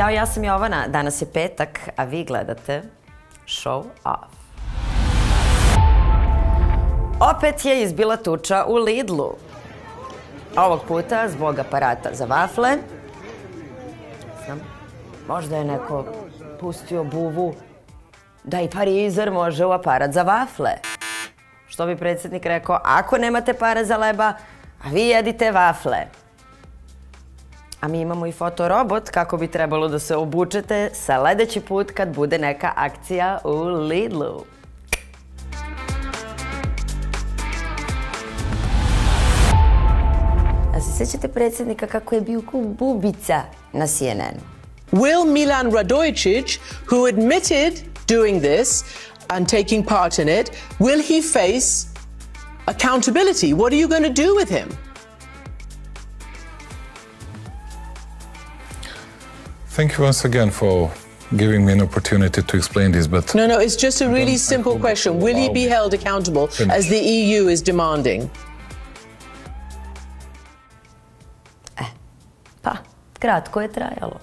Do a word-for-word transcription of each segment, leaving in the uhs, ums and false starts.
Ćao, ja sam Jovana. Danas je petak, a vi gledate Show Off. Opet je izbila tuča u Lidlu. Ovog puta zbog aparata za vafle. Znam, možda je neko pustio buvu da i parizer može u aparat za vafle. Što bi predsjednik rekao, ako nemate para za leba, a vi jedite vafle. A mi imamo i fotorobot kako bi trebalo da se obučete sledeći put kad bude neka akcija u Lidlu. A se sjećate predsjednika kako je bio ko bubica na C N N-u? Will Milan Radojičić, who admitted doing this and taking part in it, will he face accountability? What are you going to do with him? Thank you once again for giving me an opportunity to explain this, but... No, no, it's just a really simple question. Will he be held accountable as the E U is demanding? Eh, pa, kratko je trajalo.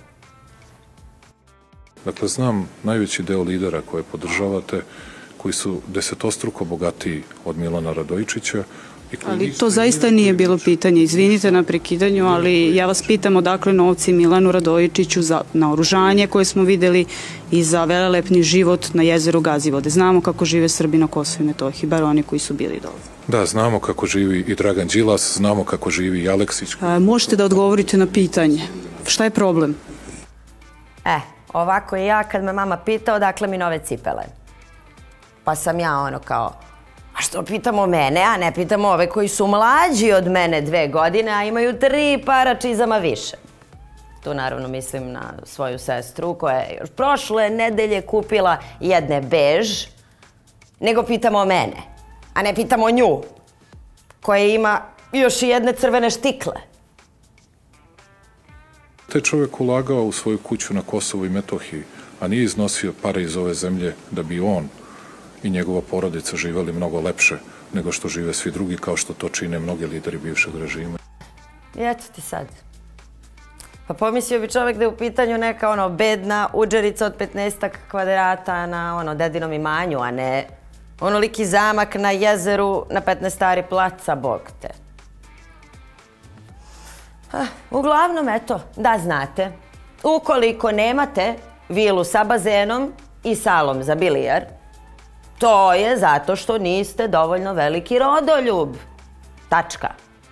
Dakle, znam najveći deo lidera koje podržavate, koji su desetostruko bogatiji od Milana Radojičića. Ali to zaista nije bilo pitanje. Izvinite na prekidanju, ali ja vas pitam odakle novci Milanu Radojičiću za naoružanje koje smo videli i za velelepni život na jezeru Gazivode. Znamo kako žive Srbi na Kosovu i Metohiji, bar oni koji su bili dole. Da, znamo kako živi i Dragan Đilas, znamo kako živi i Aleksić. A, možete da odgovorite na pitanje. Šta je problem? E, ovako i ja kad me mama pita odakle mi nove cipele. Pa sam ja ono kao, a što pitamo mene, a ne pitamo ove koji su mlađi od mene dve godine, a imaju tri para čizama više. Tu naravno mislim na svoju sestru koja je još prošle nedelje kupila jedne bež, nego pitamo mene, a ne pitamo nju, koja ima još i jedne crvene štikle. Taj čovjek ulagao u svoju kuću na Kosovu i Metohiji, a nije iznosio pare iz ove zemlje da bi on i njegova porodica živeli mnogo lepše nego što žive svi drugi, kao što to čine mnogi lideri bivšeg režima. I eto ti sad. Pa pomislio bi čovjek da je u pitanju neka ono bedna udžerica od petnaestak kvadrata na ono dedinom imanju, a ne onoliki zamak na jezeru na petnaestari placa, bog te. Ah, uglavnom, eto, da znate, ukoliko nemate vilu sa bazenom i salom za bilijar, to je zato što niste dovoljno veliki rodoljub. Tačka.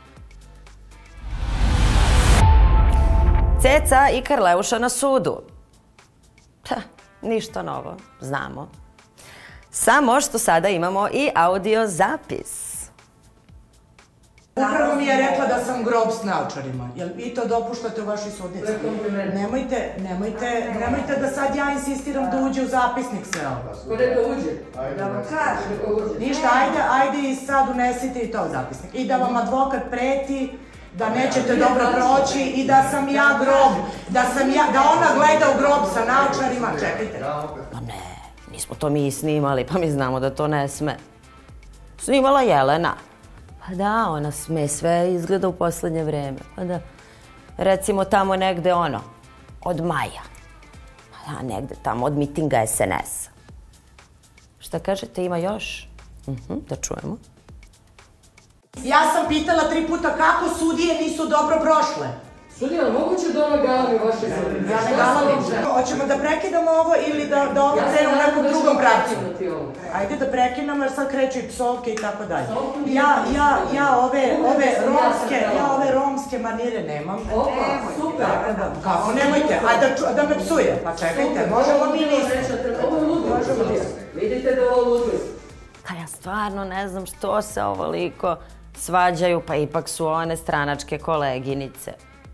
Ceca i Karleuša na sudu. Ha, ništa novo, znamo. Samo što sada imamo i audio zapis. Upravo mi je rekla da sam grob s naočarima. Jel vi to dopuštate u vašoj sudnici? Nemojte, nemojte, nemojte da sad ja insistiram da uđe u zapisnik sve ovo. Ko neka uđe? Da vam kaže. Ništa, ajde, ajde i sad unesite i to u zapisnik. I da vam advokat preti da nećete dobro proći i da sam ja grob, da sam ja, da ona gleda u grob sa naočarima. Čekajte. Pa ne, nismo to mi snimali, pa mi znamo da to ne sme. Snimala Jelena. Pa da, ona sme sve izgleda u poslednje vreme. Pa da, recimo tamo negde ono, od maja. Pa da, negde tamo od mitinga S N S-a. Šta kažete, ima još? Mhm, da čujemo. Ja sam pitala tri puta kako sudije nisu dobro prošle. Sudija, moguće da ona galami vaše zemlje? Ja ne galamim. Hoćemo da prekidamo ovo ili da ovo krenu u nekom drugom pravcu? Ajde da prekinamo jer sad kreću i psovke i tako dalje. Ja ove romske manire nemam. Opa, super. Kako nemojte? Ajde da me psuje. Pa čekajte, možemo mi nisu. Ovo je ludnost. Vidite da je ovo ludnost. Pa ja stvarno ne znam što se ovoliko svađaju, pa ipak su one stranačke koleginice.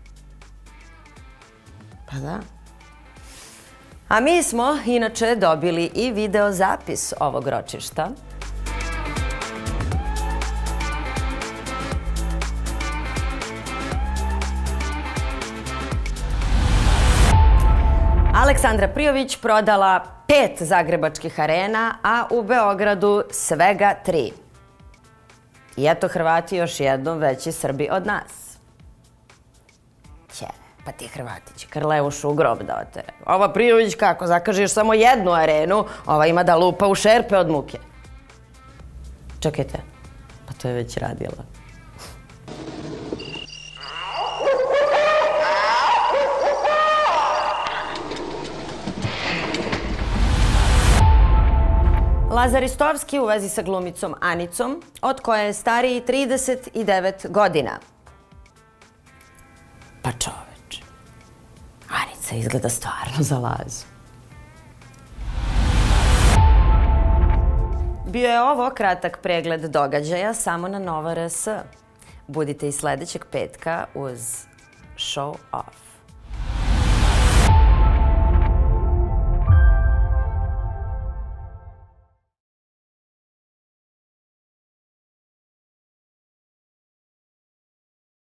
Pa da. A mi smo inače dobili i video zapis ovog ročišta. Aleksandra Prijović prodala pet zagrebačkih arena, a u Beogradu svega tri. I eto Hrvati još jednom veći Srbi od nas. Će. Pa ti Hrvati će Krleušu u grob da otere. Ova Prijović kako, zakažeš samo jednu arenu, ova ima da lupa u šerpe od muke. Čekajte, pa to je već radila. Lazar Istovski u vezi sa glumicom Anicom, od koje je stariji trideset devet godina. Pa čoveče, Anica izgleda stvarno za Lazu. Bio je ovo kratak pregled događaja samo na Nova R S. Budite i sledećeg petka uz Show Off.